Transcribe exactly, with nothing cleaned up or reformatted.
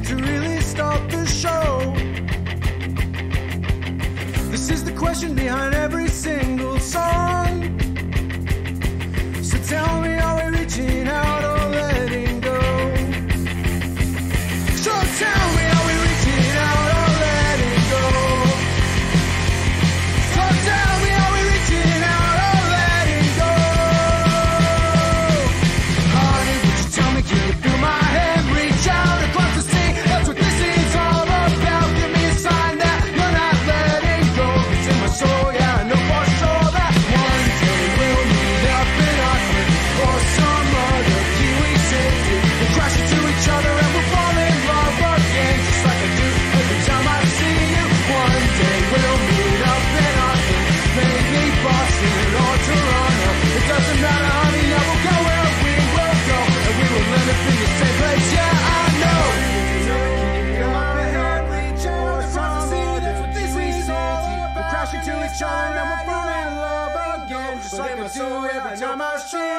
to really start the show. This is the question behind every single song. So tell me, are we reaching out or letting go? So tell me, are we reaching out or letting go? So tell me, are we reaching out or letting go? Honey, would you tell me, can you feel my hand reach out across the sea? That's what this is all about. Give me a sign that you're not letting go. It's in my soul, yeah, I know for sure that one day we'll meet up in Auckland or some other Kiwi city. We'll crash into each other and we'll fall in love again, just like I do every time I see you. One day we'll meet up in Auckland, maybe Boston or Toronto. It doesn't matter, honey, I will go where we will go, and we will end up in the same place. Yeah, I know. Feel my hand reach out across the sea. That's what this is all about. We'll crash into each other and we'll fall in love again, just like I do every time I see